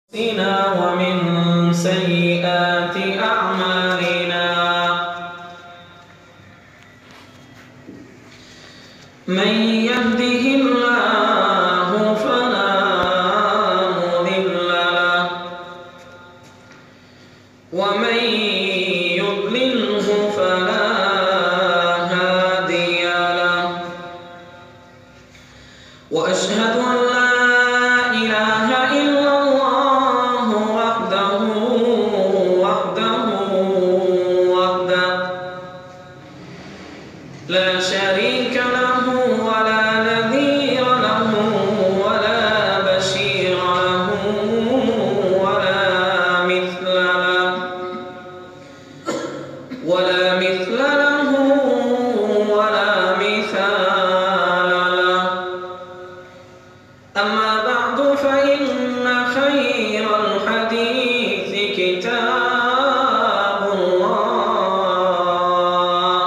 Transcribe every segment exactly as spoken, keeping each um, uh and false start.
ومن سيئات أعمالنا من يهده الله فلا مضل له ومن يضلله فلا هادي له وأشهد أن لا إله إلا الله وحده وحده وحده لا شريك له ولا نذير له ولا بشير له ولا مثل له ولا مثل له ولا مثال له. أما بعد فإن خير الحديث كتاب الله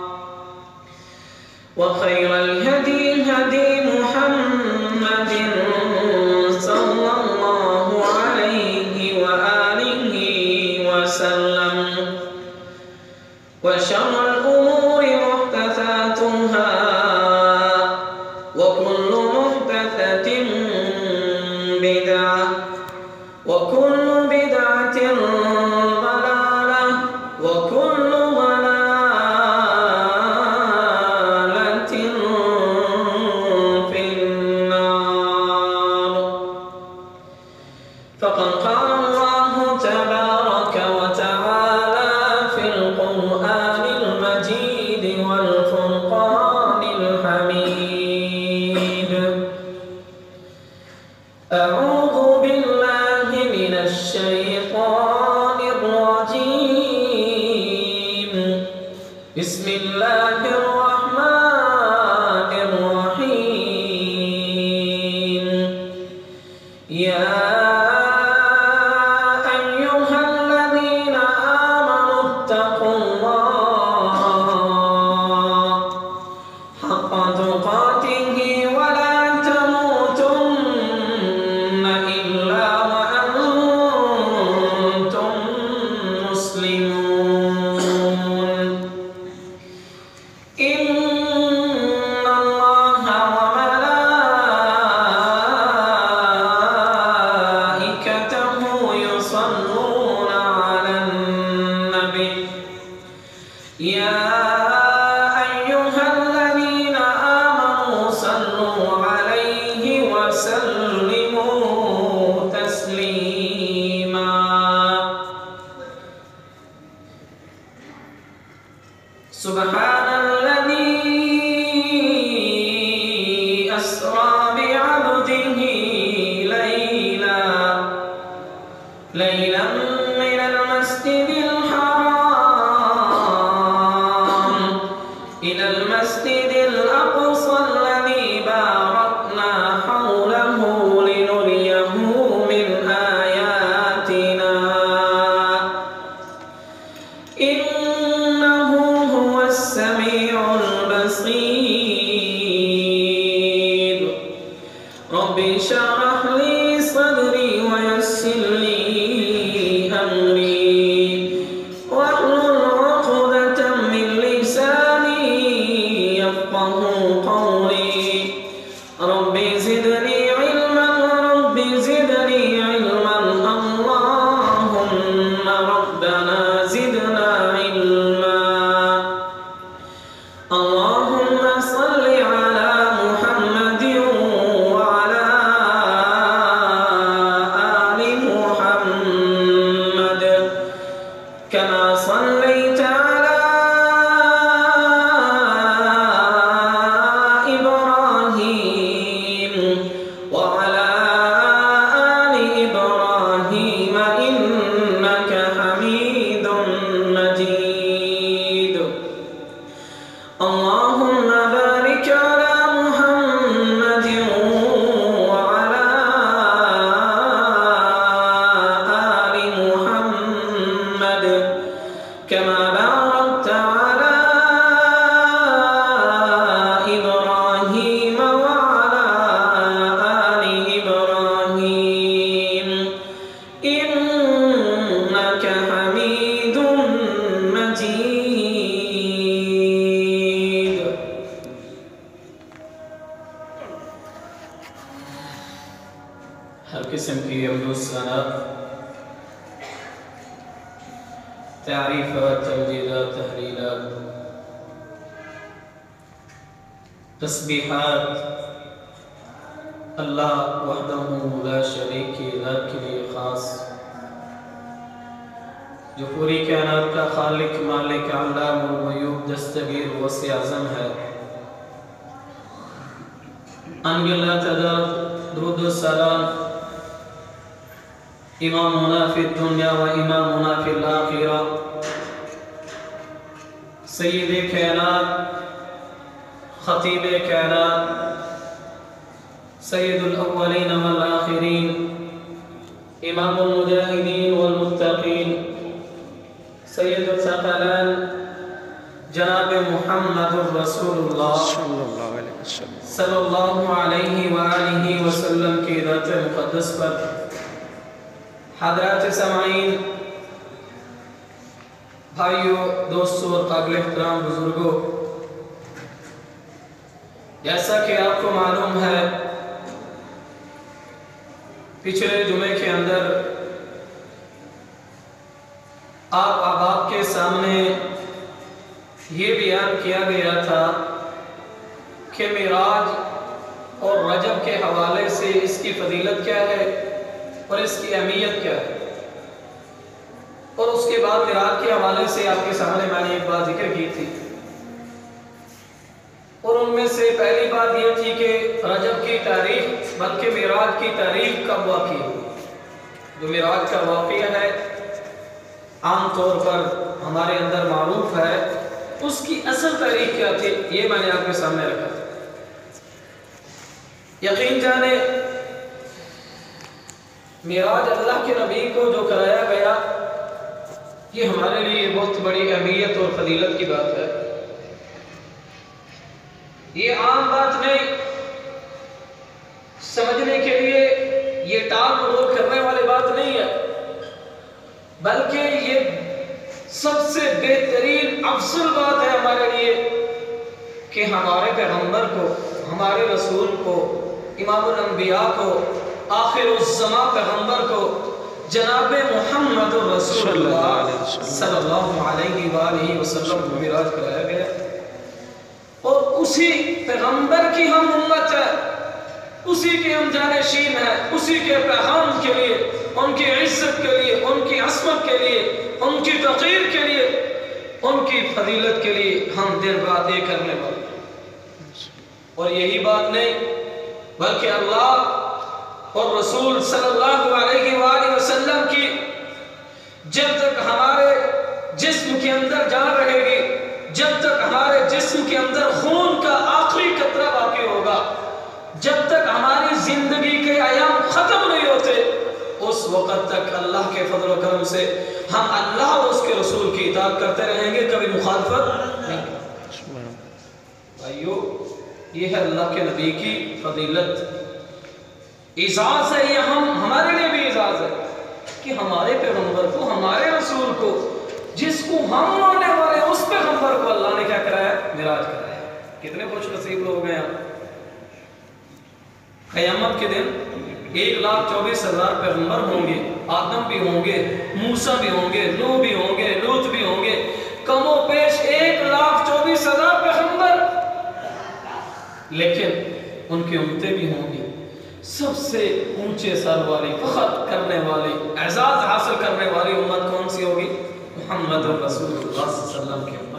وخير الهدي هدي محمد صلى الله عليه وآله وسلم وشر الأمور محدثاتها وكل محدثة بدعة وكل بدعة ضلالة وكل ضلالة في النار. فقد قال الله تبارك وتعالى في القرآن المجيد والفرقان الحميد: أعوذ بالله من الشيطان الرجيم. بسم الله الرحمن الرحيم. يا أيها الذين آمنوا اتقوا الله حق تقاته ولا تموتن إلا وأنتم مسلمون. إن الله وملائكته يصلون على النبي يا أيها الذين آمنوا صلوا عليه وسلموا تسليما. سبحان الذي أسرى بعبده ليلا ليلا من المسجد الحرام إلى المسجد الأقصى الذي باركنا حوله لنريه من آياتنا إنه هو السميع البصير. رب اشرح لي صدري ويسر لي إنك حميد مجيد. ہر قسم کی حمد و ثنا، تعریفات، تمجیدات، تحلیلات، تسبیحات اللہ وحدہ لا شریک کی ذات کے لیے خاص، جو پوری کائنات کا خالق، مالک، علام الغیوب، دستگیر، وسیع اعظم ہے۔ انگلہ تعداد درود و سلام امامنا فی الدنیا و امامنا فی الآخرہ، سید کائنات، خطیب کائنات، سید الاولین والآخرین، امام المجاہدین والمتقین، سید الثقلین، جناب محمد رسول اللہ صلی اللہ علیہ وآلہ وسلم کی ذات مقدس پر، حضرات سامعین، بھائیوں، دوستوں اور قابل احترام بزرگوں، جیسا کہ آپ کو معلوم ہے پچھلے جمعے کے اندر آپ احباب کے سامنے یہ بیان کیا گیا تھا کہ معراج اور رجب کے حوالے سے اس کی فضیلت کیا ہے اور اس کی اہمیت کیا ہے، اور اس کے بعد معراج کے حوالے سے آپ کے سامنے میں نے ایک بات ذکر کی تھی، اور ان میں سے پہلی بات یہ تھی کہ رجب کی تاریخ بلکہ معراج کی تاریخ کب واقع ہوئی۔ جو معراج کا واقعہ ہے عام طور پر ہمارے اندر معروف ہے، اس کی اصل تاریخ کیا تھی یہ میں نے آپ کے سامنے رکھا تھا۔ یقین جانے معراج اللہ کے نبی کو جو کرایا گیا یہ ہمارے لیے بہت بڑی اہمیت اور فضیلت کی بات ہے۔ یہ عام بات نہیں، سمجھنے کے لیے یہ ٹال مٹول کرنے والی بات نہیں ہے، بلکہ یہ سب سے بہترین افضل بات ہے ہمارے لیے کہ ہمارے پیغمبر کو، ہمارے رسول کو، امام الانبیاء کو، آخر الزمان پیغمبر کو، جناب محمد رسول اللہ صلی اللہ علیہ وآلہ وسلم کو معراج کرایا گیا، اور اسی پیغمبر کی ہم امت ہے، اسی کے ہم جانشین ہیں، اسی کے پیغام کے لیے، ان کی عزت کے لیے، ان کی عصمت کے لیے، ان کی توقیر کے لیے، ان کی فضیلت کے لیے ہم دن رات یہ کرنے والے۔ اور یہی بات نہیں بلکہ اللہ اور رسول صلی اللہ علیہ وآلہ وسلم کی جب تک ہمارے جسم کے اندر جان رہے گی، جب تک ہمارے جسم کے اندر خون کا آخری قطرہ باقی ہوگا، جب تک ہماری زندگی کے ایام ختم نہیں ہوتے، اس وقت تک اللہ کے فضل و کرم سے ہم اللہ اور اس کے رسول کی اطاعت کرتے رہیں گے، کبھی مخالفت نہیں۔ بھائیو، یہ ہے اللہ کے نبی کی فضیلت، اعزاز ہے، یہ ہم ہمارے لیے بھی اعزاز ہے کہ ہمارے پیغمبر کو، ہمارے رسول کو، جس کو ہم ماننے والے اس پیغمبر کو اللہ نے کیا کرایا؟ معراج کرایا۔ کتنے خوش نصیب لوگ ہیں آپ۔ قیامت کے دن ایک لاکھ چوبیس ہزار پیغمبر ہوں گے، آدم بھی ہوں گے، موسیٰ بھی ہوں گے، نوح بھی ہوں گے، لوط بھی ہوں گے، کم و پیش ایک لاکھ چوبیس ہزار پیغمبر، لیکن ان کی امتیں بھی ہوں گی۔ سب سے اونچے سر والی، فخر کرنے والی، اعزاز حاصل کرنے والی امت کون سی ہوگی؟ محمد رسول اللہ صلی اللہ علیہ وسلم کی۔